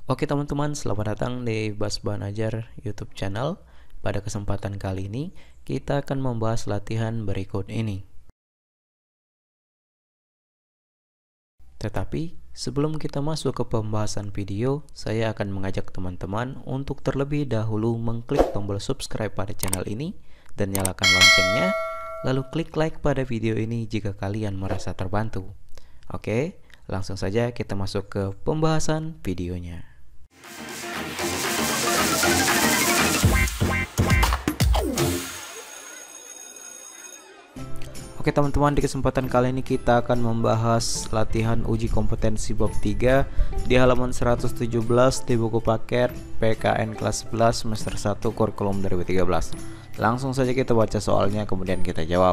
Oke teman-teman, selamat datang di Bas Bahan Ajar YouTube channel. Pada kesempatan kali ini, kita akan membahas latihan berikut ini. Tetapi, sebelum kita masuk ke pembahasan video, saya akan mengajak teman-teman untuk terlebih dahulu mengklik tombol subscribe pada channel ini dan nyalakan loncengnya, lalu klik like pada video ini jika kalian merasa terbantu. Oke, langsung saja kita masuk ke pembahasan videonya. Oke teman-teman, di kesempatan kali ini kita akan membahas latihan uji kompetensi bab 3 di halaman 117 di buku paket PKN kelas 11 semester 1 kurikulum 2013. Langsung saja kita baca soalnya kemudian kita jawab.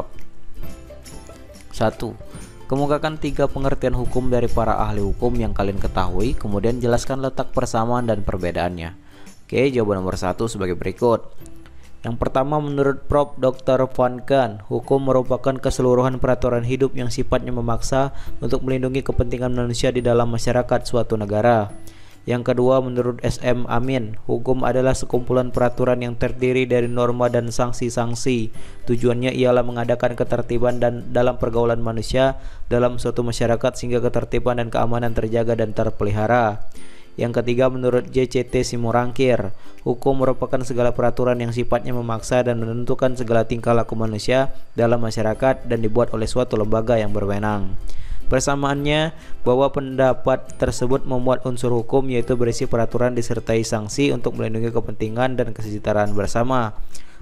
1. Kemukakan 3 pengertian hukum dari para ahli hukum yang kalian ketahui, kemudian jelaskan letak persamaan dan perbedaannya. Oke, jawaban nomor 1 sebagai berikut. Yang pertama, menurut Prof. Dr. Van Kan, hukum merupakan keseluruhan peraturan hidup yang sifatnya memaksa untuk melindungi kepentingan manusia di dalam masyarakat suatu negara. Yang kedua, menurut S.M. Amin, hukum adalah sekumpulan peraturan yang terdiri dari norma dan sanksi-sanksi. Tujuannya ialah mengadakan ketertiban dan dalam pergaulan manusia dalam suatu masyarakat sehingga ketertiban dan keamanan terjaga dan terpelihara. Yang ketiga, menurut J.C.T. Simorangkir, hukum merupakan segala peraturan yang sifatnya memaksa dan menentukan segala tingkah laku manusia dalam masyarakat dan dibuat oleh suatu lembaga yang berwenang. Persamaannya, bahwa pendapat tersebut memuat unsur hukum yaitu berisi peraturan disertai sanksi untuk melindungi kepentingan dan kesejahteraan bersama.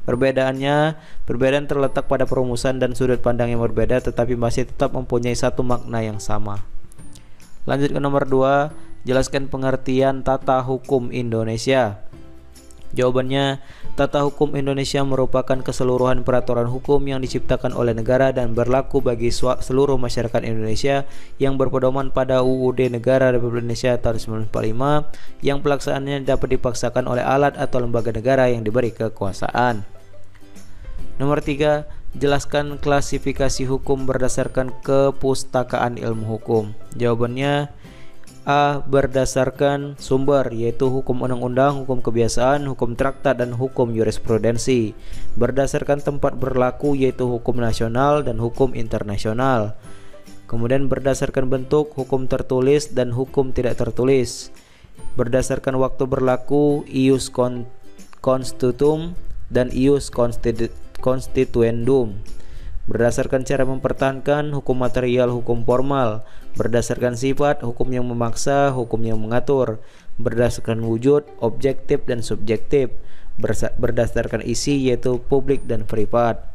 Perbedaan terletak pada perumusan dan sudut pandang yang berbeda tetapi masih tetap mempunyai satu makna yang sama. Lanjut ke nomor 2. Jelaskan pengertian tata hukum Indonesia. Jawabannya, tata hukum Indonesia merupakan keseluruhan peraturan hukum yang diciptakan oleh negara dan berlaku bagi seluruh masyarakat Indonesia yang berpedoman pada UUD Negara Republik Indonesia tahun 1945 yang pelaksanaannya dapat dipaksakan oleh alat atau lembaga negara yang diberi kekuasaan. Nomor 3. Jelaskan klasifikasi hukum berdasarkan kepustakaan ilmu hukum. Jawabannya, A. Berdasarkan sumber yaitu hukum undang-undang, hukum kebiasaan, hukum traktat, dan hukum jurisprudensi. Berdasarkan tempat berlaku yaitu hukum nasional dan hukum internasional. Kemudian berdasarkan bentuk, hukum tertulis dan hukum tidak tertulis. Berdasarkan waktu berlaku, ius constitutum dan ius constituendum. Berdasarkan cara mempertahankan, hukum material, hukum formal. Berdasarkan sifat, hukum yang memaksa, hukum yang mengatur. Berdasarkan wujud, objektif dan subjektif. Berdasarkan isi yaitu publik dan privat.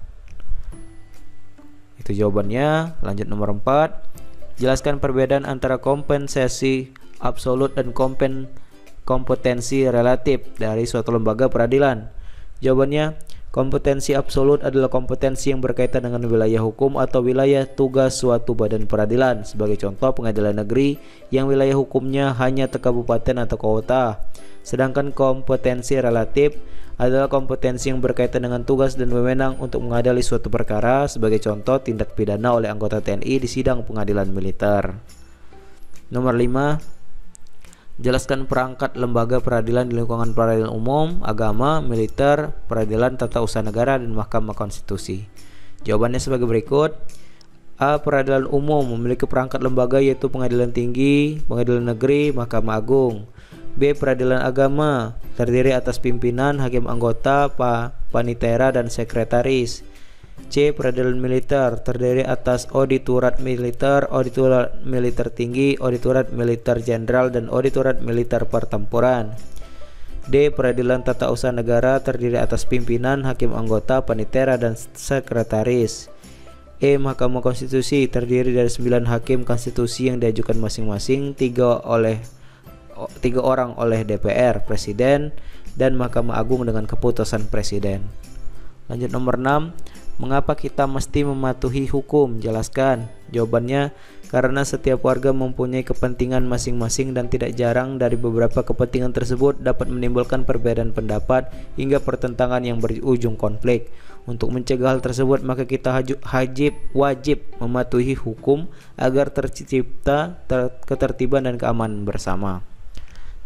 Itu jawabannya. Lanjut nomor 4. Jelaskan perbedaan antara kompensasi absolut dan kompetensi relatif dari suatu lembaga peradilan. Jawabannya, kompetensi absolut adalah kompetensi yang berkaitan dengan wilayah hukum atau wilayah tugas suatu badan peradilan. Sebagai contoh, pengadilan negeri yang wilayah hukumnya hanya kabupaten atau kota. Sedangkan kompetensi relatif adalah kompetensi yang berkaitan dengan tugas dan wewenang untuk mengadili suatu perkara. Sebagai contoh, tindak pidana oleh anggota TNI di sidang pengadilan militer. Nomor 5. Jelaskan perangkat lembaga peradilan di lingkungan peradilan umum, agama, militer, peradilan tata usaha negara, dan mahkamah konstitusi. Jawabannya sebagai berikut. A. Peradilan umum memiliki perangkat lembaga yaitu pengadilan tinggi, pengadilan negeri, mahkamah agung. B. Peradilan agama terdiri atas pimpinan, hakim anggota, panitera, dan sekretaris. C. Peradilan militer terdiri atas auditorat militer, auditorat militer tinggi, auditorat militer jenderal, dan auditorat militer pertempuran. D. Peradilan tata usaha negara terdiri atas pimpinan, hakim anggota, panitera, dan sekretaris. E. Mahkamah konstitusi terdiri dari 9 hakim konstitusi yang diajukan masing-masing 3 orang oleh DPR, Presiden, dan Mahkamah Agung dengan keputusan Presiden. Lanjut nomor 6. Mengapa kita mesti mematuhi hukum? Jelaskan. Jawabannya, karena setiap warga mempunyai kepentingan masing-masing dan tidak jarang dari beberapa kepentingan tersebut dapat menimbulkan perbedaan pendapat hingga pertentangan yang berujung konflik. Untuk mencegah hal tersebut, maka kita wajib mematuhi hukum agar tercipta ketertiban dan keamanan bersama.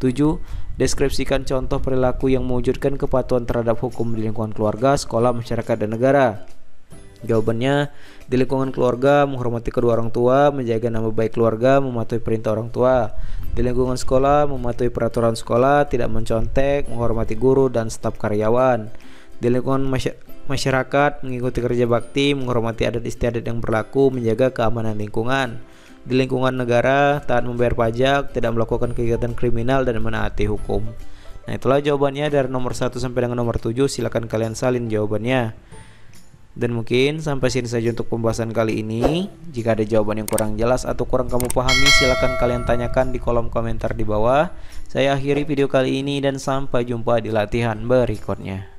7. Deskripsikan contoh perilaku yang mewujudkan kepatuhan terhadap hukum di lingkungan keluarga, sekolah, masyarakat, dan negara. Jawabannya, di lingkungan keluarga, menghormati kedua orang tua, menjaga nama baik keluarga, mematuhi perintah orang tua. Di lingkungan sekolah, mematuhi peraturan sekolah, tidak mencontek, menghormati guru dan staf karyawan. Di lingkungan masyarakat, mengikuti kerja bakti, menghormati adat istiadat yang berlaku, menjaga keamanan lingkungan. Di lingkungan negara, taat membayar pajak, tidak melakukan kegiatan kriminal, dan menaati hukum. Nah, itulah jawabannya dari nomor 1 sampai dengan nomor 7. Silakan kalian salin jawabannya. Dan mungkin sampai sini saja untuk pembahasan kali ini. Jika ada jawaban yang kurang jelas atau kurang kamu pahami, silakan kalian tanyakan di kolom komentar di bawah. Saya akhiri video kali ini dan sampai jumpa di latihan berikutnya.